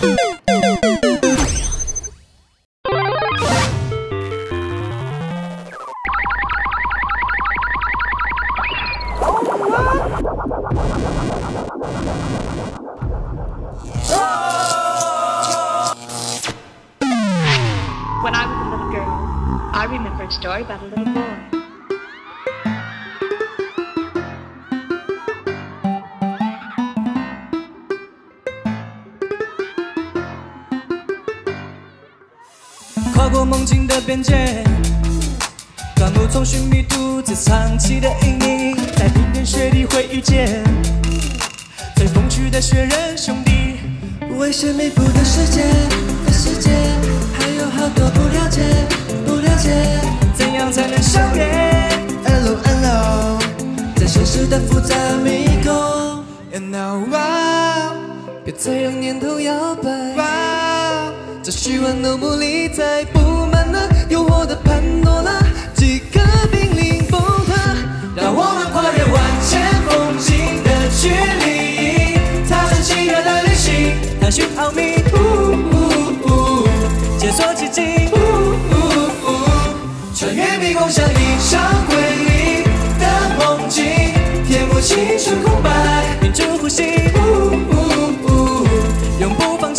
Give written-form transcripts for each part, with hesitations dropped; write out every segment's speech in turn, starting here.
When I was a little girl, I remember a story about a little boy. 「跨过梦境的边界，断路从寻觅独自藏起的阴影，在冰天雪地会遇见最风趣的雪人兄弟。 为谁弥补的世界，还有好多不了解， 怎样才能消灭 ？Hello， 在现实的复杂迷宫。And now， 别再让念头摇摆。这虚幻的魔力在布满了诱惑的潘多拉，几个濒临崩塌。让我们跨越万千风景的距离，踏上奇妙的旅行， 探寻奥秘，解锁奇迹， 穿越迷宫，像一场瑰丽的梦境，填补青春空白， 屏住呼吸，永不放弃。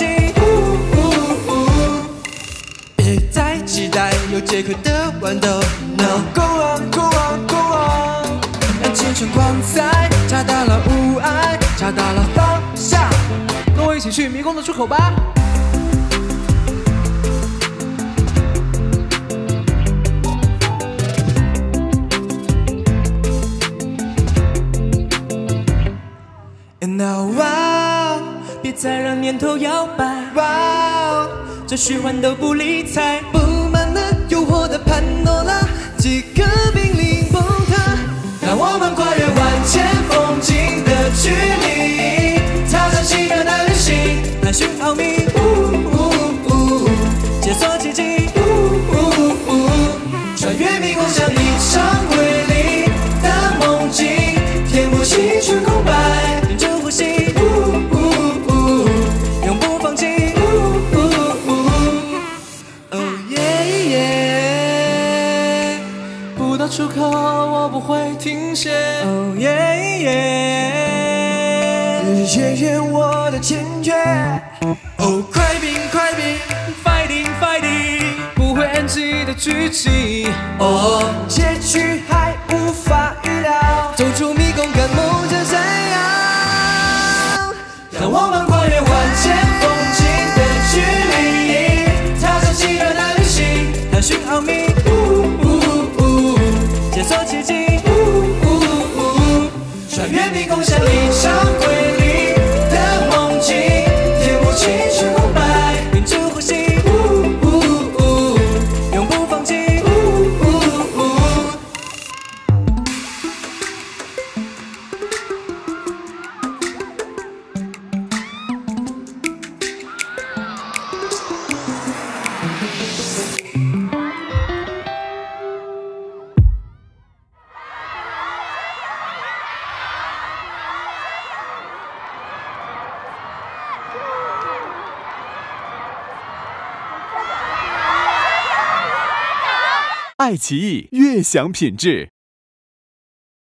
别再期待有结果的豌豆 ，No go on go on go on， 让青春光彩找到了无碍，找到了方向， 跟我一起去迷宫的出口吧。 And now， 别再让念头摇摆，这虚幻都不理睬， 布满了诱惑的潘多拉，几个濒临崩塌。让我们跨越万千风景的距离，踏上奇妙的旅行， 探寻奥秘，解锁奇迹， 穿越迷宫，像一场瑰丽的梦境，填补青春空白， 屏住呼吸，永不放弃。 不到出口，我不会停歇。 Oh yeah yeah， 越远我的签约。Oh， 快兵快兵 ，fighting fighting， 不会 NG 的剧情。 哦，结局还无法预料，走出迷宫，跟梦想闪耀。让我们跨越万千风景的距离，踏上奇妙的旅行， 探寻奥秘，解锁奇迹， 穿越迷宫，像一场瑰丽的梦境，填补青春空白， 屏住呼吸，永不放弃。 爱奇艺悦享品质。